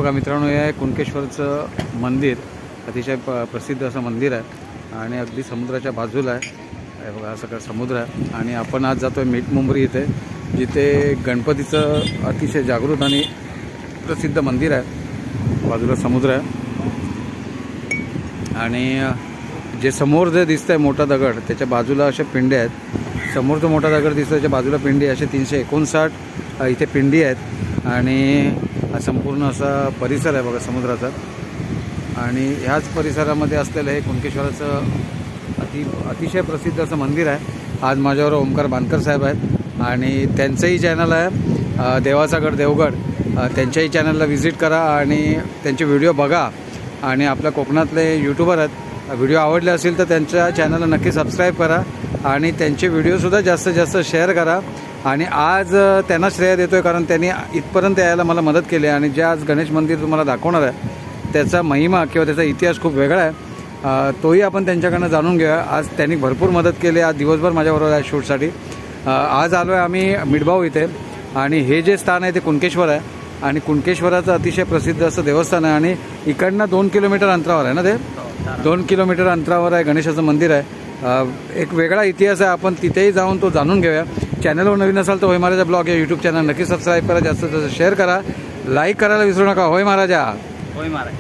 बघा मित्रांनो, हे आहे कुणकेश्वरचं मंदिर. अतिशय प्रसिद्ध असं मंदिर आहे आणि अगदी समुद्राच्या बाजूला आहे. हे बघा हा सगळा समुद्र आहे आणि आपण आज जातो आहे मीठमुंबरी इथे, जिथे गणपतीचं अतिशय जागृत आणि प्रसिद्ध मंदिर आहे. बाजूला समुद्र आहे आणि जे समोर जे दिसतंय मोठा दगड, त्याच्या बाजूला अशा पिंड्या आहेत. समोर जो मोठा दगड दिसतो त्याच्या बाजूला पिंडी, असे 359 इथे पिंडी आहेत आणि हा संपूर्ण असा परिसर आहे बघा समुद्राचा. आणि ह्याच परिसरामध्ये असलेलं हे कुणकेश्वराचं अतिशय प्रसिद्ध असं मंदिर आहे. आज माझ्यावर ओमकार बानकर साहेब आहेत आणि त्यांचंही चॅनल आहे देवाचा गड देवगड. त्यांच्याही चॅनलला व्हिजिट करा आणि त्यांचे व्हिडिओ बघा. आणि आपल्या कोकणातले यूट्यूबर आहेत, व्हिडिओ आवडले असेल तर त्यांच्या चॅनलला नक्की सबस्क्राईब करा आणि त्यांचे व्हिडिओसुद्धा जास्तीत जास्त शेअर करा. आणि आज त्यांना श्रेय देतो आहे कारण त्यांनी इथपर्यंत यायला मला मदत केली. आणि जे आज गणेश मंदिर तुम्हाला दाखवणार आहे त्याचा महिमा किंवा त्याचा इतिहास खूप वेगळा आहे, तोही आपण त्यांच्याकडनं जाणून घेऊया. आज त्यांनी भरपूर मदत केली. आज दिवसभर माझ्याबरोबर आहे शूटसाठी. आज आलो आहे आम्ही मिठभाऊ इथे आणि हे जे स्थान आहे ते कुणकेश्वर आहे आणि कुणकेश्वराचं अतिशय प्रसिद्ध असं देवस्थान आहे. आणि इकडनं 2 किलोमीटर अंतरावर आहे ना, ते 2 किलोमीटर अंतरावर आहे गणेशाचं मंदिर आहे. एक वेगळा इतिहास आहे, आपण तिथेही जाऊन तो जाणून घेऊया. चॅनलवर नवीन असाल तर होय महाराजा ब्लॉग या यूट्यूब चॅनल नक्की सबस्क्राईब करा, जास्तीत जास्त शेअर करा, लाईक करायला विसरू नका. होय महाराजा, होय महाराज.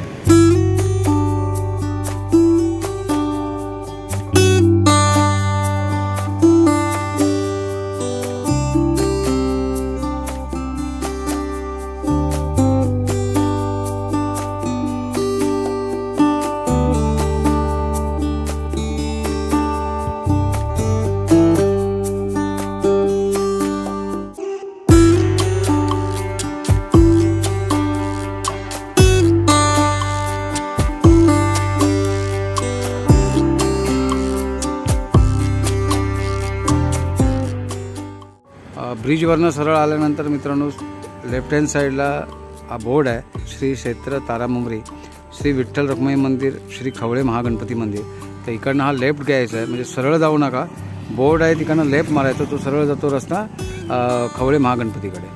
ब्रिजवरनं सरळ आल्यानंतर मित्रांनो लेफ्ट हँड साईडला हा बोर्ड आहे, श्री क्षेत्र तारामुंबरी, श्री विठ्ठल रखुमाई मंदिर, श्री खवळे महागणपती मंदिर. तर इकडनं हा लेफ्ट घ्यायचा आहे, म्हणजे सरळ जाऊ नका. बोर्ड आहे तिकडनं लेफ्ट मारायचं, तो सरळ जातो रस्ता खवळे महागणपतीकडे.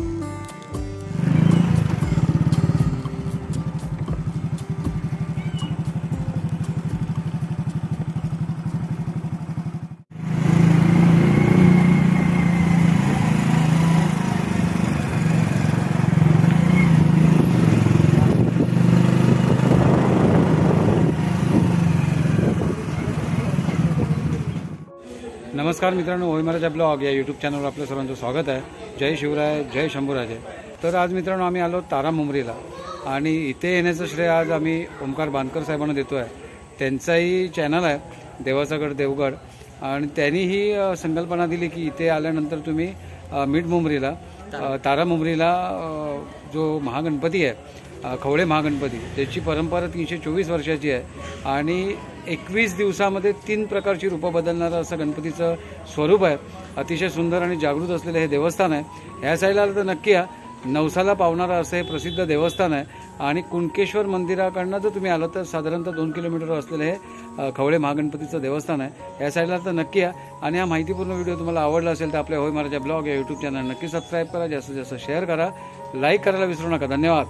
नमस्कार मित्रांनो, होय महाराजा ब्लॉग या यूट्यूब चॅनलवर आपल्या सर्वांचं स्वागत आहे. जय शिवराय, जय शंभूराजे. तर आज मित्रांनो आम्ही आलो तारामुंबरीला आणि इथे येण्याचं श्रेय आज आम्ही ओमकार बानकर साहेबांना देतो आहे. त्यांचाही चॅनल आहे देवाचा गड देवगड आणि त्यांनीही संकल्पना दिली की इथे आल्यानंतर तुम्ही मिठमुंबरीला तारामुंबरीला जो महागणपती आहे खवळे महागणपती, त्याची परंपरा 324 वर्षाची आहे आणि 21 दिवसामध्ये 3 प्रकारची रूपं बदलणारं असं गणपतीचं स्वरूप आहे. अतिशय सुंदर आणि जागृत असलेलं हे देवस्थान आहे. ह्या साईडला आलं तर नक्की या. नवसाला पावणारं असं हे प्रसिद्ध देवस्थान आहे आणि कुणकेश्वर मंदिराकडनं जर तुम्ही आलो तर साधारणतः 2 किलोमीटर असलेलं हे खवळे महागणपतीचं देवस्थान आहे. या साईडला तर नक्की या. आणि हा माहितीपूर्ण व्हिडिओ तुम्हाला आवडला असेल तर आपल्या होय महाराजा ब्लॉग या यूट्यूब चॅनल नक्की सबस्क्राईब करा, जास्तीत जास्त शेअर करा, लाईक करायला विसरू नका. धन्यवाद.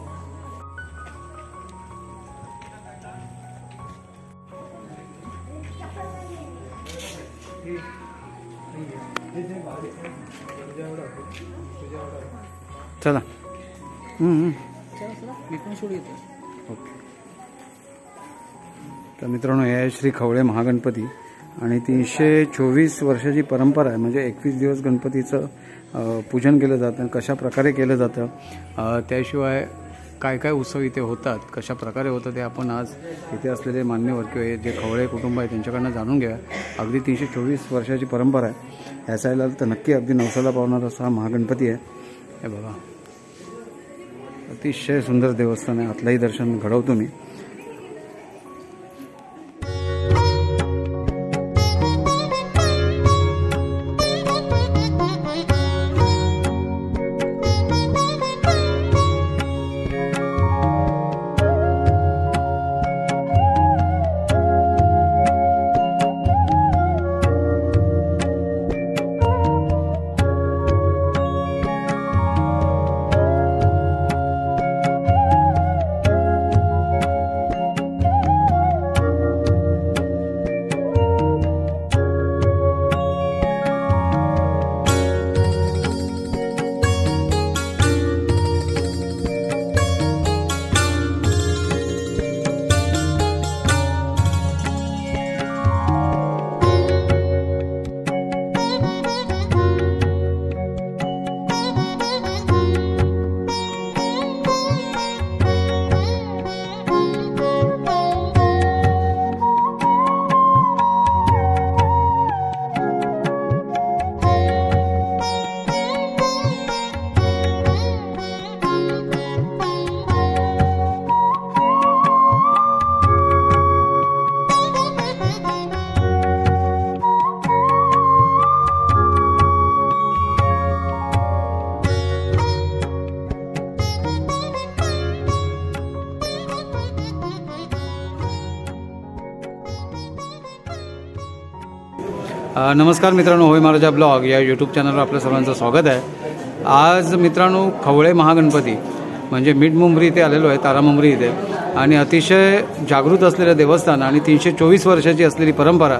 चला. तर मित्रांनो हे आहे श्री खवळे महागणपती आणि 324 वर्षाची परंपरा आहे. म्हणजे 21 दिवस गणपतीचं पूजन केलं जातं. कशा प्रकारे केलं जातं, त्याशिवाय काय काय उत्सव इथे होतात, कशा प्रकारे होतं ते आपण आज इथे असलेले मान्यवर किंवा जे खवळे कुटुंब आहे त्यांच्याकडनं जाणून घ्या. अगदी 324 वर्षाची परंपरा आहे. ह्या साईडला तर नक्की अगदी नवसाला पावणारा असा महागणपती आहे. हे बघा, अतिशय सुंदर देवस्थान आहे. आतलंही दर्शन घडवतो मी. नमस्कार मित्रांनो, होय महाराजा ब्लॉग या यूट्यूब चॅनलवर आपल्या सर्वांचं स्वागत आहे. आज मित्रांनो खवळे महागणपती म्हणजे मिड मुंबरी इथे आलेलो आहे, तारामुंबरी इथे, आणि अतिशय जागृत असलेलं देवस्थान आणि 324 वर्षाची असलेली परंपरा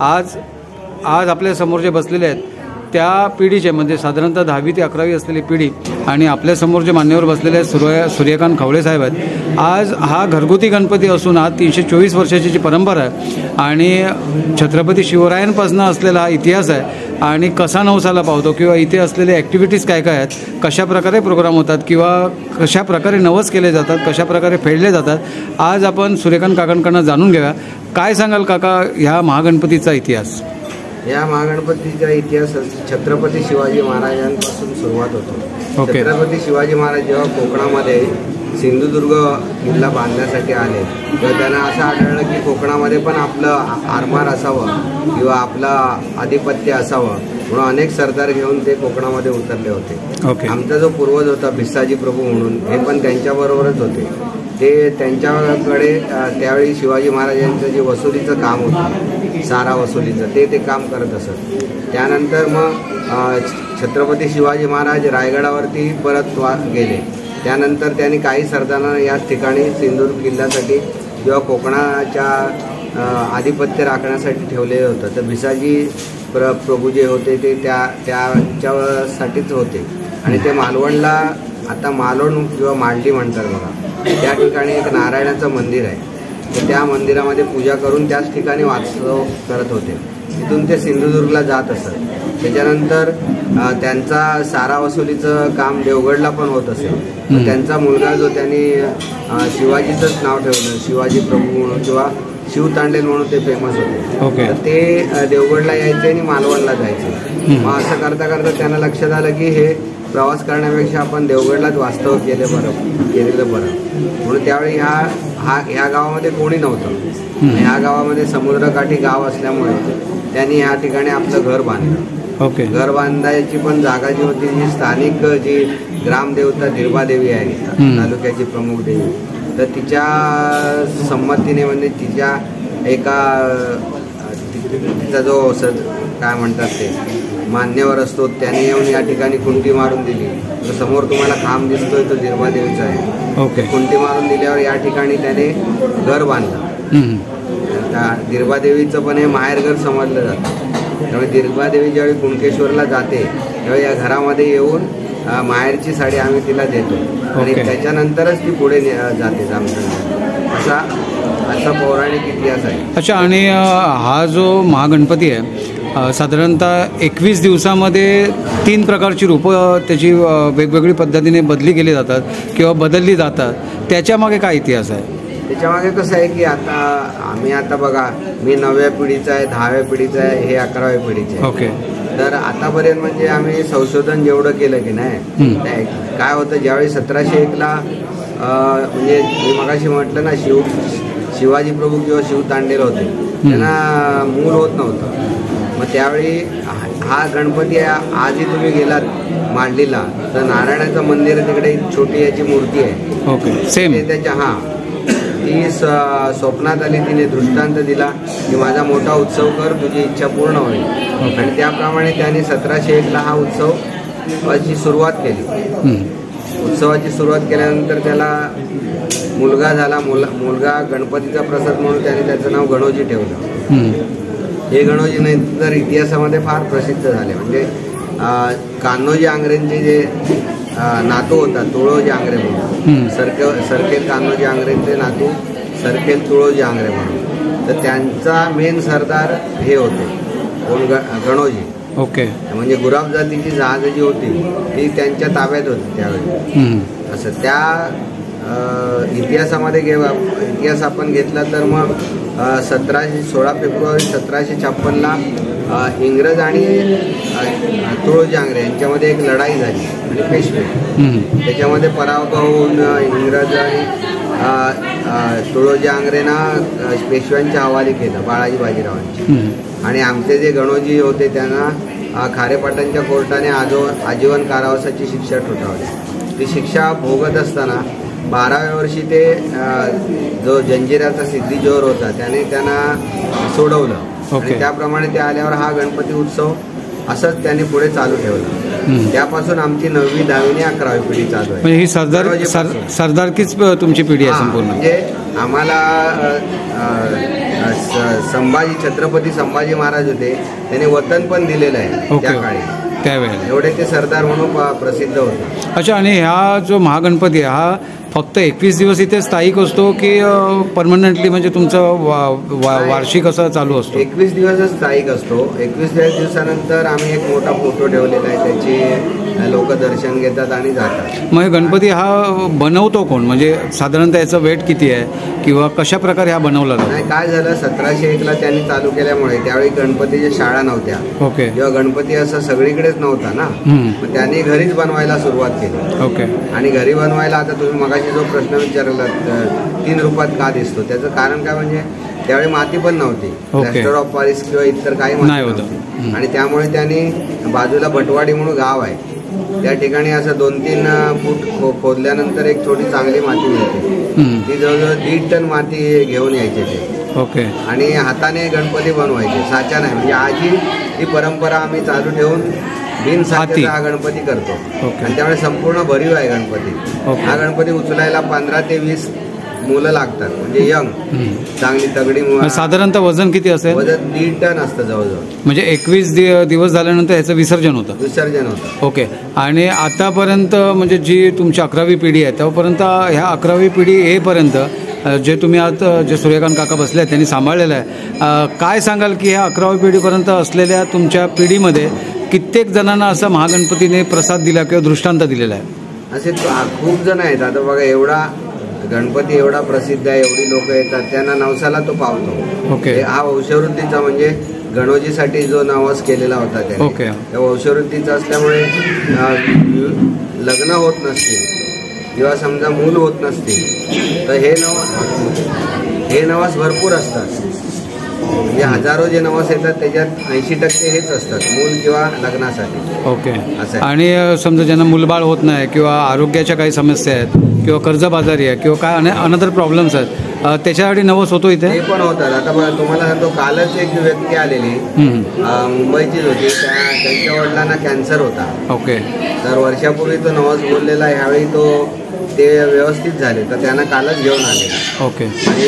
आज आपल्या समोर जे बसलेले आहेत त्या पिढीचे म्हणजे साधारणतः 10वी ते 11वी असलेली पिढी आणि आपल्यासमोर जे मान्यवर बसलेले आहेत सूर्यकांत खवळे साहेब आहेत. आज हा घरगुती गणपती असून आज 324 वर्षाची जी परंपरा आहे आणि छत्रपती शिवरायांपासून असलेला हा इतिहास आहे आणि कसा नवसाला पावतो किंवा इथे असलेले ॲक्टिव्हिटीज काय काय आहेत, कशा प्रकारे प्रोग्राम होतात किंवा कशा प्रकारे नवस केले जातात, कशा प्रकारे फेडले जातात, आज आपण सूर्यकांत काकांकडून जाणून घेऊया. काय सांगाल काका ह्या महागणपतीचा इतिहास? या महागणपतीचा इतिहास छत्रपती शिवाजी महाराजांपासून सुरुवात होतो. छत्रपती शिवाजी महाराज जेव्हा कोकणामध्ये सिंधुदुर्ग किल्ला बांधण्यासाठी आले तेव्हा त्यांना असं आढळलं की कोकणामध्ये पण आपलं आरमार असावं किंवा आपलं आधिपत्य असावं म्हणून अनेक सरदार घेऊन ते कोकणामध्ये उतरले होते. आमचा जो पूर्वज होता भिसाजी प्रभू म्हणून, हे पण त्यांच्याबरोबरच होते. ते त्यांच्याकडे त्यावेळी शिवाजी महाराजांचं जे वसुलीचं काम होतं, सारा वसुलीचं, ते काम करत असत. त्यानंतर मग छत्रपती शिवाजी महाराज रायगडावरती परत गेले. त्यानंतर त्यांनी काही सरदारांना याच ठिकाणी सिंधुदुर्ग किल्ल्यासाठी किंवा कोकणाच्या आधिपत्य राखण्यासाठी ठेवले होतं. तर भिसाजी प्रभू जे होते ते त्याच्यासाठीच होते आणि ते मालवणला, आता मालवण किंवा मालडी म्हणतात बघा, त्या ठिकाणी एक नारायणाचं मंदिर आहे. तर त्या मंदिरामध्ये पूजा करून त्याच ठिकाणी वास्तव करत होते. तिथून ते सिंधुदुर्गला जात असत. त्याच्यानंतर त्यांचा सारा वसुलीचं काम देवगडला पण होत असेल. त्यांचा मुलगा जो त्यांनी शिवाजीचंच नाव ठेवलं, शिवाजी प्रभू म्हणून किंवा शिवतांडेल म्हणून ते फेमस होते. तर ते देवगडला यायचे आणि मालवणला जायचे. मग असं करता करता त्यांना लक्षात आलं की हे प्रवास करण्यापेक्षा आपण देवगडलाच वास्तव केलेलं बरं. म्हणून त्यावेळी ह्या गावामध्ये कोणी नव्हतं. ह्या गावामध्ये समुद्रकाठी गाव असल्यामुळे त्यांनी ह्या ठिकाणी आपलं घर बांधलं. घर बांधायची पण जागा जी होती, जी स्थानिक जी ग्रामदेवता दिरबादेवी आहे तालुक्याची प्रमुख देवी, तर तिच्या संमतीने म्हणजे तिच्या तिचा जो काय म्हणतात ते मान्यवर असतो त्याने येऊन या ठिकाणी कुंटी मारून दिली. जो समोर तुम्हाला खांब दिसतोय तो दिरबादेवीचा आहे. कुंटी मारून दिल्यावर या ठिकाणी त्याने घर बांधलं. दिरबादेवीचं पण हे माहेरघर समजलं जातं. त्यामुळे दिरबादेवी ज्यावेळी कुणकेश्वरला जाते त्यावेळी या घरामध्ये येऊन माहेरची साडी आम्ही तिला देतो आणि त्याच्यानंतरच ती पुढे जाते जामखेड. असा पौराणिक इतिहास आहे. अच्छा, आणि हा जो महागणपती आहे साधारणतः 21 दिवसामध्ये 3 प्रकारची रूपं त्याची वेगवेगळी पद्धतीने बदली केली जातात किंवा बदलली जातात. त्याच्यामागे काय इतिहास आहे? त्याच्यामागे कसं आहे की आता बघा, मी 9व्या पिढीचा आहे, 10व्या पिढीचा आहे, हे 11व्या पिढीचे आहे. तर आतापर्यंत म्हणजे आम्ही संशोधन जेवढं केलं की नाही, काय होतं, ज्यावेळी 1701ला म्हणजे मी मगाशी म्हटलं ना, शिवाजी प्रभू किंवा शिवतांडेल होते, त्यांना मूल होत नव्हतं. मग त्यावेळी हा गणपती आजही तुम्ही गेलात मांडलीला तर नारायणाचं मंदिर आहे, तिकडे छोटी याची मूर्ती आहे. सेम त्याच्या ती स्वप्नात आली, तिने दृष्टांत दिला की माझा मोठा उत्सव कर, तुझी इच्छा पूर्ण होईल. आणि त्याप्रमाणे त्यांनी 1701ला हा उत्सवाची सुरुवात केली. उत्सवाची सुरुवात केल्यानंतर त्याला मुलगा झाला. मुलगा गणपतीचा प्रसाद म्हणून त्याने त्याचं नाव गणोजी ठेवलं. हे गणोजी नंतर इतिहासामध्ये फार प्रसिद्ध झाले. म्हणजे कान्होजी आंग्रेंचे जे नातू होता तुळोजी आंग्रे म्हणून, सरखेल कान्होजी आंग्रेंचे नातू सरखेल तुळोजी आंग्रे म्हणून, तर त्यांचा मेन सरदार हे होते कोण, गणोजी. म्हणजे गुराब जातीची जहाज जी होती ती त्यांच्या ताब्यात होती त्यावेळी. असं त्या इतिहासामध्ये इतिहास आपण घेतला तर मग 16 फेब्रुवारी 1756ला इंग्रज आणि तुळोजी आंग्रे यांच्यामध्ये एक लढाई झाली आणि पेशवे, त्याच्यामध्ये पराभव होऊन इंग्रज आणि तुळोजी आंग्रेंना पेशव्यांच्या हवाली केलं, बाळाजी बाजीरावांची. आणि आमचे जे गणोजी होते त्यांना खारेपाटणच्या कोर्टाने आजीवन कारावासाची शिक्षा ठोठावली. ती शिक्षा भोगत असताना 12व्या वर्षी ते जो जंजिराचा सिद्धी जोर होता त्याने त्यांना सोडवलं आणि त्याप्रमाणे ते आल्यावर हा गणपती उत्सव असंच त्यांनी पुढे चालू ठेवला. त्यापासून आमची 9वी 10वी 11वी पिढी चालू आहे. ही सरदारकीच तुमची पिढी आहे संपूर्ण. म्हणजे आम्हाला संभाजी छत्रपती संभाजी महाराज होते, त्यांनी वतन पण दिलेलं आहे त्या काळी, त्यावेळेला एवढे ते सरदार म्हणून प्रसिद्ध होते. अच्छा, आणि हा जो महागणपती आहे हा फक्त 21 दिवस इथे स्थायिक असतो की परमनंटली म्हणजे तुमचं वार्षिक असं चालू असतो? 21 दिवसच स्थायिक असतो. 21 दिवसानंतर आम्ही एक मोठा फोटो ठेवलेला आहे, त्याची लोक दर्शन घेतात आणि जातात. मग गणपती हा बनवतो कोण, म्हणजे साधारणतः याचं वेट किती आहे किंवा कशा प्रकारे हा बनवला जातो? नाही, काय झालं 1701ला त्यांनी चालू केल्यामुळे त्यावेळी गणपतीच्या शाळा नव्हत्या. ओके. किंवा गणपती असं सगळीकडेच नव्हता ना, मग त्यांनी घरीच बनवायला सुरुवात केली. ओके. आणि घरी बनवायला आता तुम्ही मगाशी जो प्रश्न विचारला 3 रूपात का दिसतो, त्याचं कारण काय म्हणजे त्यावेळी माती पण नव्हती, प्लॅस्टर ऑफ पॅरिस किंवा इतर काही माती नव्हती. आणि त्यामुळे त्यांनी बाजूला भटवाडी म्हणून गाव आहे, त्या ठिकाणी असं 2-3 फूट खोदल्यानंतर एक थोडी चांगली माती मिळते, ती जवळजवळ 1.5 टन माती घेऊन यायचे ते. ओके. आणि हाताने गणपती बनवायचे, साचा नाही. म्हणजे आजी ही परंपरा आम्ही चालू ठेवून बिन साच्याचा हा गणपती करतो. आणि त्यामुळे संपूर्ण भरीव आहे गणपती. हा गणपती उचलायला 15 ते 20 मुलं लागतात, म्हणजे यंग चांगली तगडी. साधारणतः वजन किती असेल? वजन 1.5 टन असतं जवळजवळ. म्हणजे 21 दिवस झाल्यानंतर ह्याचं विसर्जन होतं. ओके. आणि आतापर्यंत म्हणजे जी तुमची 11वी पिढी आहे तेव्हापर्यंत ह्या 11वी पिढी येईपर्यंत जे तुम्ही आता जे सूर्यकांत काका बसले आहेत त्यांनी सांभाळलेलं आहे, काय सांगाल की ह्या 11वी पिढीपर्यंत असलेल्या तुमच्या पिढीमध्ये कित्येक जणांना असा महागणपतीने प्रसाद दिला किंवा दृष्टांत दिलेला आहे? असे खूप जण आहेत. आता बघा, एवढा गणपती एवढा प्रसिद्ध आहे, एवढी लोक येतात, त्यांना नवसाला तो पावतो. ओके. हा वंशवृद्धीचा म्हणजे गणोजीसाठी जो नवस केलेला होता त्या वंशवृद्धीचा असल्यामुळे लग्न होत नसतील किंवा समजा मूल होत नसतील तर हे नवस भरपूर असतात. म्हणजे हजारो जे नवस येतात त्याच्यात 80% हेच असतात, मूल किंवा लग्नासाठी. ओके. आणि समजा ज्यांना मुलबाळ होत नाही किंवा आरोग्याच्या काही समस्या आहेत किंवा कर्जबाजारी आहे किंवा काय अनदर प्रॉब्लेम्स आहेत, त्याच्यासाठी नवस होतो इथे? ते पण होतात. आता बघा, तुम्हाला सांगतो, कालच एक व्यक्ती आलेली मुंबईचीच होती, त्यांच्या वडिलांना कॅन्सर होता. ओके. तर वर्षापूर्वी तो नवस बोललेला, ह्यावेळी ते व्यवस्थित झाले, तर त्यांना कालच घेऊन आले. ओके.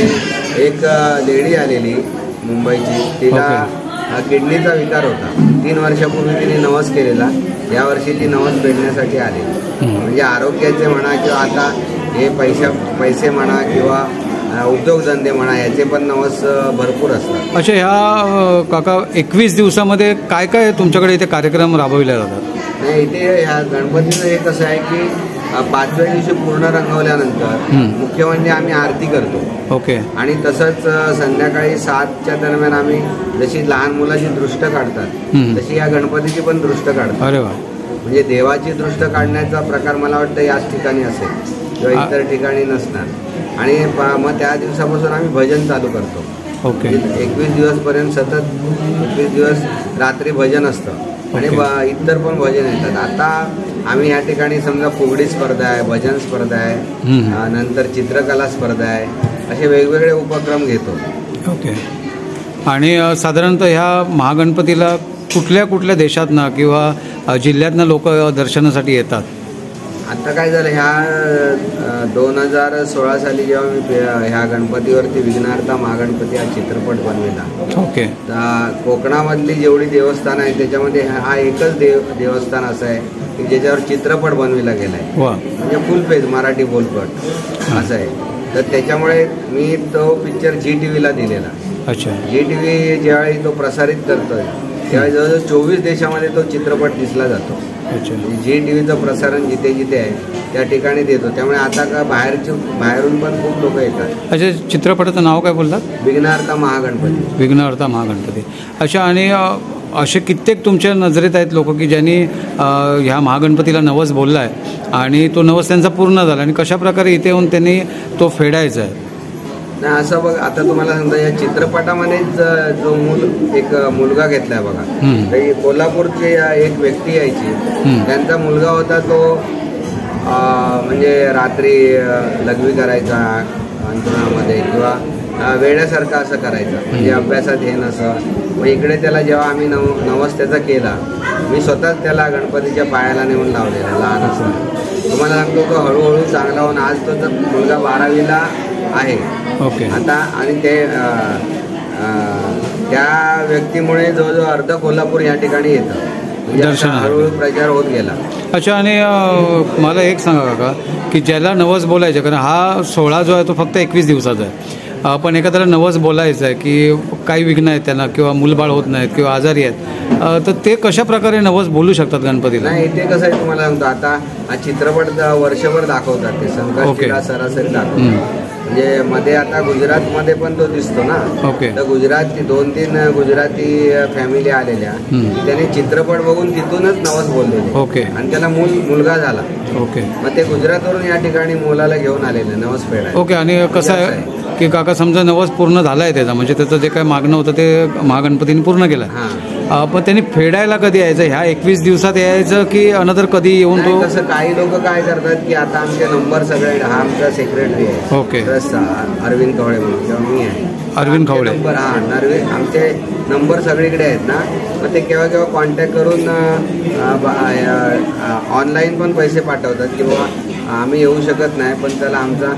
आणि एक लेडी आलेली मुंबईची, तिला किडनीचा विकार होता. 3 वर्षापूर्वी तिने नवस केलेला, यावर्षी ती नवस फेडण्यासाठी आली. म्हणजे आरोग्याचे म्हणा किंवा आता हे पैसे म्हणा किंवा उद्योगधंदे म्हणा, याचे पण नवस भरपूर असतात. अच्छा, ह्या काका 21 दिवसामध्ये काय काय तुमच्याकडे इथे कार्यक्रम राबविले जातात? नाही, इथे ह्या गणपतीचं हे कसं आहे की 5व्या दिवशी पूर्ण रंगवल्यानंतर मुख्य म्हणजे आम्ही आरती करतो. ओके. आणि तसंच संध्याकाळी 7च्या दरम्यान आम्ही जशी लहान मुलाची दृष्ट काढतात तशी या गणपतीची पण दृष्ट काढतात. अरे वा. म्हणजे देवाची दृष्ट काढण्याचा प्रकार मला वाटतं याच ठिकाणी असेल किंवा इतर ठिकाणी नसणार. आणि मग त्या दिवसापासून आम्ही भजन चालू करतो. ओके. 21 दिवसपर्यंत सतत 21 दिवस रात्री भजन असतं आणि इतर पण भजन येतात. आता आम्ही या ठिकाणी समजा फुगडी स्पर्धा आहे, भजन स्पर्धा आहे, नंतर चित्रकला स्पर्धा आहे, असे वेगवेगळे उपक्रम घेतो. ओके. आणि साधारणतः ह्या महागणपतीला कुठल्या कुठल्या देशातनं किंवा जिल्ह्यातनं लोक दर्शनासाठी येतात? आता काय झालं, ह्या 2016 साली जेव्हा मी ह्या गणपतीवरती विघ्नहर्ता महागणपती हा चित्रपट बनविला. ओके. तर कोकणामधली जेवढी देवस्थानं आहेत त्याच्यामध्ये हा एकच देवस्थान असं आहे की ज्याच्यावर चित्रपट बनविला गेला आहे. म्हणजे फुल पेज मराठी बोलपट असं आहे. तर त्याच्यामुळे मी तो पिक्चर ZTVला दिलेला. अच्छा. ZTV ज्यावेळी तो प्रसारित करतोय त्यावेळी जवळजवळ 24 देशामध्ये तो चित्रपट दिसला जातो. ZTVचं प्रसारण जिथे जिथे आहे त्या ठिकाणी देतो. त्यामुळे आता का बाहेरून पण खूप लोक येतात. अच्छा, चित्रपटाचं नाव काय बोलतात? विघ्नहर्ता महागणपती. विघ्नहर्ता महागणपती. अच्छा. आणि असे कित्येक तुमच्या नजरेत आहेत लोक की ज्यांनी ह्या महागणपतीला नवस बोलला आहे आणि तो नवस त्यांचा पूर्ण झाला, आणि कशा प्रकारे इथे येऊन त्यांनी तो फेडायचा आहे? नाही, असं बघ, आता तुम्हाला सांगता, या चित्रपटामध्येच जो एक मुलगा घेतलाय बघा, कोल्हापूरची एक व्यक्ती यायची, त्यांचा मुलगा होता तो म्हणजे रात्री लघवी करायचा अंतरुणामध्ये किंवा वेड्यासारखं असं करायचं, म्हणजे अभ्यासात हे नसं. मग इकडे त्याला जेव्हा आम्ही नवस त्याचा केला, मी स्वतःच त्याला गणपतीच्या पायाला नेऊन लावलेला लहान असताना. तुम्हाला सांगतो तो हळूहळू चांगला होऊन आज तो मुलगा 12वीला आहे. ओके. आता आणि ते त्या व्यक्तीमुळे जवळजवळ अर्ध कोल्हापूर या ठिकाणी येतं, म्हणजे हळूहळू प्रचार होत गेला. अच्छा. आणि मला एक सांगा काका की ज्याला नवस बोलायचं, कारण हा सोहळा जो आहे तो फक्त 21 दिवसाचा आहे, पण एखाद्याला नवस बोलायचं आहे की काही विघ्न आहेत त्यांना किंवा मूलबाळ होत नाहीत किंवा आजारी आहेत, तर ते कशा प्रकारे नवस बोलू शकतात गणपतीला? नाही, ते कसं आहे तुम्हाला सांगतो, आता हा चित्रपट वर्षभर दाखवतात, ते संकष्टीला सरासरी दाखवतात. म्हणजे मध्ये आता गुजरातमध्ये पण तो दिसतो ना. ओके. तर गुजराती 2-3 गुजराती फॅमिली आलेल्या, त्याने चित्रपट बघून तिथूनच नवस बोललेले. ओके. आणि त्याला मुलगा झाला. ओके. मग ते गुजरातवरून या ठिकाणी मुलाला घेऊन आलेले नवस फेडायला. ओके. आणि कसं आहे की काका समजा नवस पूर्ण झाला आहे त्याचा, म्हणजे त्याचं जे काय मागणं होतं ते महागणपतीने पूर्ण केलं, पण त्यांनी फेडायला कधी यायचं? ह्या 21 दिवसात यायचं की अनदर कधी येऊन तो? तसं काही लोक काय करतात की आता आमचे नंबर सगळे, हा आमचा सेक्रेटरी आहे. ओके. अरविंद खवळे म्हणून, किंवा मी आहे अरविंद खवळे. नंबर आमचे नंबर सगळीकडे आहेत ना. मग ते केव्हा केव्हा कॉन्टॅक्ट करून ऑनलाईन पण पैसे पाठवतात की बाबा आम्ही येऊ शकत नाही, पण त्याला आमचा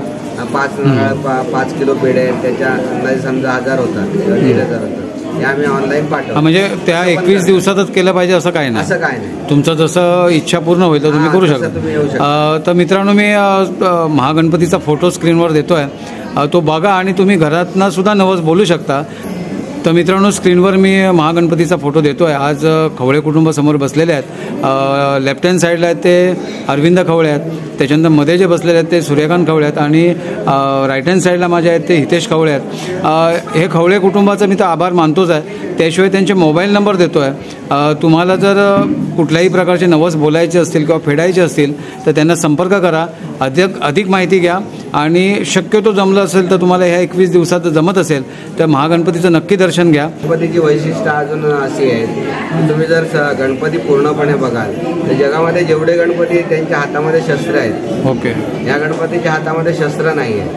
5 किलो पेढे आहेत, त्याच्या अंदाजे समजा 1000 होतात किंवा 1500 होतात, हे आम्ही ऑनलाईन पाठवतो. म्हणजे त्या 21 दिवसातच केलं पाहिजे असं काय नाही? असं काय नाही, तुमचं जसं इच्छा पूर्ण होईल तर तुम्ही करू शकता. तर मित्रांनो, मी महागणपतीचा फोटो स्क्रीनवर देतोय, तो बघा आणि तुम्ही घरातनं सुद्धा नवस बोलू शकता. तर मित्रांनो, स्क्रीनवर मी महागणपतीचा फोटो देतो आहे. आज खवळे कुटुंब समोर बसलेले आहेत. लेफ्ट हँड साईडला आहेत ते अरविंद खवळे आहेत, त्याच्यानंतर मध्ये जे बसलेले आहेत ते सूर्यकांत खवळे आहेत, आणि राईट हँड साईडला माझे आहेत ते हितेश खवळे आहेत. हे खवळे कुटुंबाचा मी तर आभार मानतोच आहे. त्याशिवाय त्यांचे मोबाईल नंबर देतो आहे. तुम्हाला जर कुठल्याही प्रकारचे नवस बोलायचे असतील किंवा फेडायचे असतील तर त्यांना संपर्क करा, अधिक माहिती घ्या, आणि शक्यतो जमलं असेल तर तुम्हाला ह्या 21 दिवसात जमत असेल तर महागणपतीचं नक्की दर्शन घ्या. गणपतीची वैशिष्ट्य अजून अशी आहे की तुम्ही जर गणपती पूर्णपणे बघाल तर जगामध्ये जेवढे गणपती आहेत त्यांच्या हातामध्ये शस्त्र आहेत. ओके. या गणपतीच्या हातामध्ये शस्त्र नाही आहे.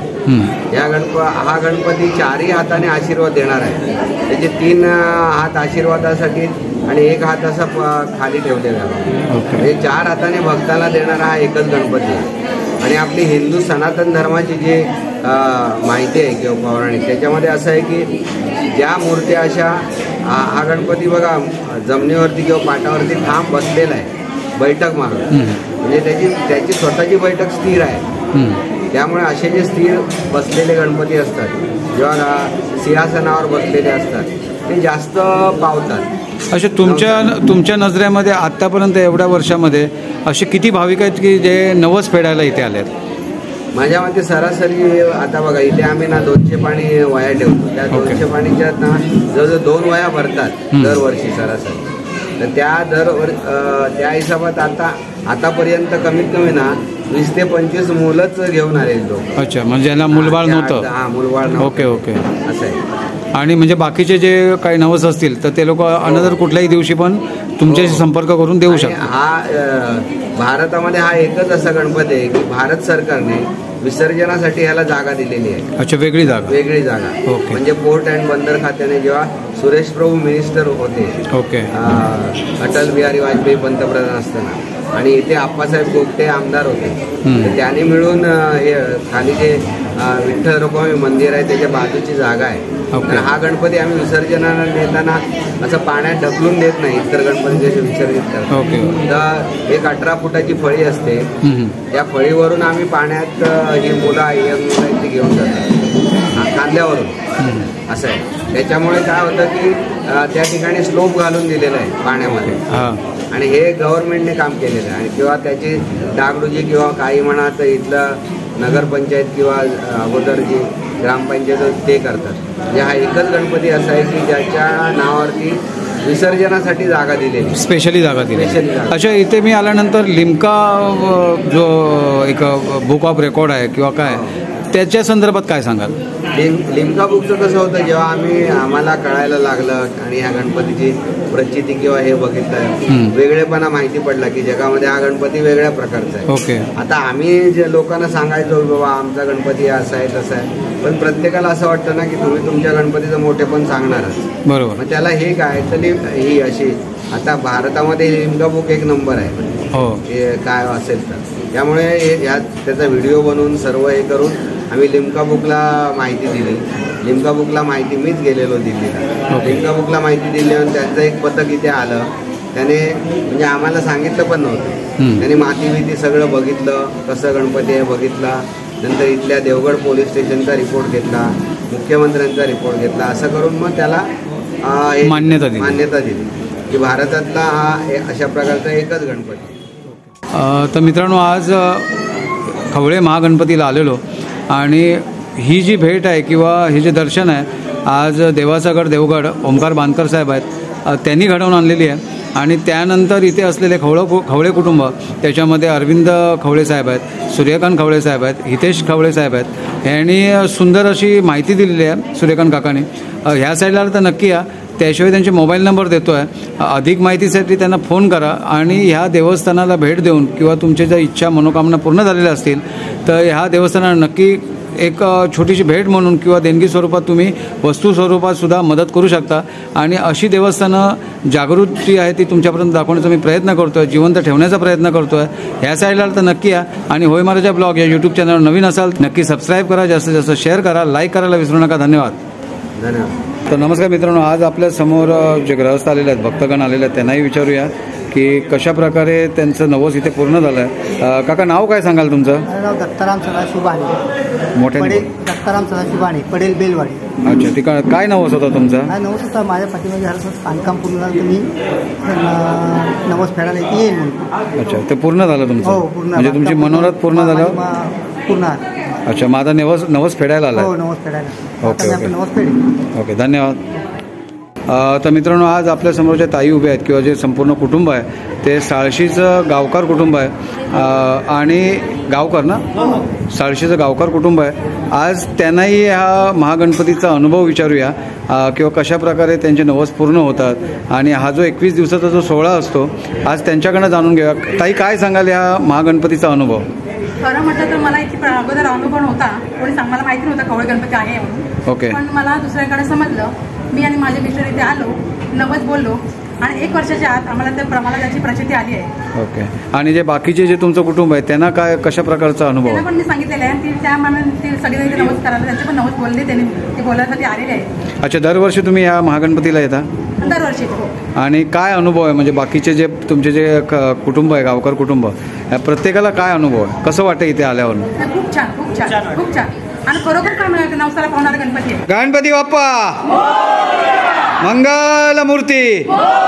हा गणपती 4ही हाताने आशीर्वाद देणार आहे. त्याचे 3 हात आशीर्वादासाठी आणि 1 हात असा खाली ठेवलेला आहे. म्हणजे 4 हाताने भक्ताला देणारा हा एकच गणपती आहे. आणि आपली हिंदू सनातन धर्माची जी माहिती आहे किंवा पौराणिक, त्याच्यामध्ये असं आहे की ज्या मूर्त्या अशा, हा गणपती बघा जमिनीवरती किंवा पाटावरती ठाम बसलेला आहे बैठक मारून, म्हणजे त्याची स्वतःची बैठक स्थिर आहे. त्यामुळे असे जे स्थिर बसलेले गणपती असतात, जेव्हा सिंहासनावर बसलेले असतात, ते जास्त पावतात. असे तुमच्या नजरेमध्ये आत्तापर्यंत एवढ्या वर्षामध्ये असे किती भाविक आहेत की जे नवस फेडायला इथे आले आहेत? माझ्या मते सरासरी आता बघा इथे आम्ही ना 200 पाणी वया ठेवतो. त्या 200 पाणीच्या ना जवळजवळ 2 वया भरतात दरवर्षी सरासरी. तर त्या हिशोबात आतापर्यंत कमीत कमी ना 20 ते 25 मुलंच घेऊन आले लोक. अच्छा. म्हणजे यांना मूलबाळ नव्हतं? हा, मूलबाळ नव्हतं. Okay okay. असं आहे. आणि म्हणजे बाकीचे जे काही नवस असतील तर ते लोक अनदर कुठल्याही दिवशी पण तुमच्याशी संपर्क करून देऊ शकतात. हा भारतामध्ये हा एकच असा गणपती आहे की भारत सरकारने विसर्जनासाठी ह्याला जागा दिलेली आहे. अच्छा. वेगळी जागा. ओके. म्हणजे पोर्ट अँड बंदर खात्याने जेव्हा सुरेश प्रभू मिनिस्टर होते, ओके, अटल बिहारी वाजपेयी पंतप्रधान असताना, आणि इथे आप्पासाहेब गोगटे आमदार होते, तर त्यांनी मिळून हे खाली जे विठ्ठल रुक्मिणी मंदिर आहे त्याच्या बाजूची जागा आहे. तर हा गणपती आम्ही विसर्जनाला नेताना असं पाण्यात ढकलून देत नाही, इतर गणपती जसे विसर्जित करतो. तर 18 फुटाची फळी असते, त्या फळीवरून आम्ही पाण्यात ही मुलं आहेत ती घेऊन जातात खांद्यावरून. असं आहे. त्याच्यामुळे काय होतं की त्या ठिकाणी स्लोप घालून दिलेला आहे पाण्यामध्ये, आणि हे गव्हर्नमेंटने काम केलेलं आहे. आणि किंवा त्याची डागडुजी किंवा काही म्हणा तर इथलं नगरपंचायत किंवा अगोदर जी ग्रामपंचायत ते करतात. म्हणजे हा एकच गणपती असा आहे की ज्याच्या नावावरती विसर्जनासाठी जागा दिलेली, स्पेशली जागा दिलेली. अच्छा. इथे मी आल्यानंतर लिम्का जो एक बुक ऑफ रेकॉर्ड आहे किंवा काय, त्याच्या संदर्भात काय सांगाल? लिम्का बुकचं कसं होतं, जेव्हा आम्हाला कळायला लागलं आणि ह्या गणपतीची प्रचिती किंवा हे बघितलं, वेगळेपणा माहिती पडला की जगामध्ये हा गणपती वेगळ्या प्रकारचा आहे. ओके. आता आम्ही जे लोकांना सांगायचो बाबा आमचा गणपती असा आहे तसा आहे, पण प्रत्येकाला असं वाटतं ना की तुम्ही तुमच्या गणपतीचं मोठेपण सांगणारच. बरोबर. मग त्याला हे काय तर ही अशी आता भारतामध्ये लिम्का बुक एक नंबर आहे. हो. काय असेल तर त्यामुळे त्याचा व्हिडिओ बनवून सर्व हे करून आम्ही लिम्का बुकला माहिती दिली. लिम्का बुकला माहिती मीच गेलेलो दिल्लीला. लिम्का बुकला माहिती दिल्यावर त्यांचं एक पथक इथे आलं. त्याने म्हणजे आम्हाला सांगितलं पण नव्हतं. त्याने माती बिती सगळं बघितलं, कसं गणपती आहे बघितला. नंतर इथल्या देवगड पोलीस स्टेशनचा रिपोर्ट घेतला, मुख्यमंत्र्यांचा रिपोर्ट घेतला. असं करून मग त्याला मान्यता दिली की भारतातला हा अशा प्रकारचा एकच गणपती. तर मित्रांनो, आज खवळे महागणपतीला आलेलो आणि ही जी भेट आहे किंवा हे जे दर्शन आहे, आज देवाचा गड देवगड ओमकार बांदकर साहेब आहेत त्यांनी घडवून आणलेली आहे. आणि त्यानंतर इथे असलेले खवळे कुटुंब, त्याच्यामध्ये अरविंद खवळे साहेब आहेत, सूर्यकांत खवळे साहेब आहेत, हितेश खवळे साहेब आहेत, यांनी सुंदर अशी माहिती दिलेली आहे सूर्यकांत काकांनी. ह्या साईडला तर नक्की या, त्याशिवाय त्यांचे मोबाईल नंबर देतो आहे. अधिक माहितीसाठी त्यांना फोन करा आणि ह्या देवस्थानाला भेट देऊन किंवा तुमच्या ज्या इच्छा मनोकामना पूर्ण झालेल्या असतील तर ह्या देवस्थानाला नक्की एक छोटीशी भेट म्हणून किंवा देणगी स्वरूपात तुम्ही वस्तू स्वरूपात सुद्धा मदत करू शकता. आणि अशी देवस्थानं जागृती आहे ती तुमच्यापर्यंत दाखवण्याचा मी प्रयत्न करतो आहे, जिवंत ठेवण्याचा प्रयत्न करतो आहे. ह्या साईडला तर नक्की या आणि होय महाराजा ब्लॉग या यूट्यूब चॅनलवर नवीन असाल नक्की सबस्क्राईब करा, जास्तीत जास्त शेअर करा, लाईक करायला विसरू नका. धन्यवाद. तर नमस्कार मित्रांनो, आज आपल्या समोर जे ग्रहस्थ आलेले आहेत, भक्तगण आलेले आहेत, त्यांनाही विचारूया की कशा प्रकारे त्यांचं नवस इथे पूर्ण झालं आहे. काका, नाव काय सांगाल तुमचं? नाव दत्ताराम सदाशिव बाणे. मोठे दत्ताराम सदाशिव बाणे, पडेल बेलवाडी. अच्छा, ती काय नवस होता तुमचा? काय नवस होता, माझ्या पाठीमागे झालं बांधकाम पूर्ण झालं, तुम्ही नवस फेडायला इथे येईल म्हणून. अच्छा, ते पूर्ण झालं तुमचं? हो, पूर्ण. म्हणजे तुमची मनोरथ पूर्ण झालं? पूर्ण. अच्छा, माझा नवस फेडायला आला? हो, नवस फेडायला. ओके ओके, नवस फेडेल. ओके, धन्यवाद. तर मित्रांनो, आज आपल्यासमोर जे ताई उभे आहेत किंवा जे संपूर्ण कुटुंब आहे ते साळशीचं गावकार कुटुंब आहे आणि गावकर ना, साळशीचं गावकार कुटुंब आहे. आज त्यांनाही ह्या महागणपतीचा अनुभव विचारूया किंवा कशा प्रकारे त्यांचे नवस पूर्ण होतात आणि हा जो 21 दिवसाचा जो सोहळा असतो आज त्यांच्याकडनं जाणून घेऊया. ताई, काय सांगाल ह्या महागणपतीचा अनुभव? खरं म्हटलं तर मला इथे अगोदर अनुभव होता, कोणी मला माहिती नव्हतं खवळे गणपती आहे म्हणून. ओके. पण मला दुसऱ्याकडे समजलं, मी आणि माझे मिस्टर इथे आलो, नवस बोललो आणि 1 वर्षाच्या आत आम्हाला त्याची प्रचिती आली आहे. ओके. आणि जे बाकीचे जे तुमचं कुटुंब आहे त्यांना काय कशा प्रकारचा अनुभव? त्यांना पण मी सांगितलेलं आहे, त्या मानाने ते सगळे नवस करायला त्यांचे पण नवस बोलले, त्यांनी ते बोलायसाठी आलेले आहे. अच्छा, दरवर्षी तुम्ही या महागणपतीला येता? दरवर्षी. हो. आणि काय अनुभव आहे, म्हणजे बाकीचे जे तुमचे जे कुटुंब आहे, गावकर कुटुंब, या प्रत्येकाला काय अनुभव आहे, कसं वाटतं इथे आल्यावर? खूप छान, खूप छान, खूप छान. आणि खरोखर काय नवसाला पावणारा गणपती आहे. गणपती बाप्पा मंगल मूर्ती.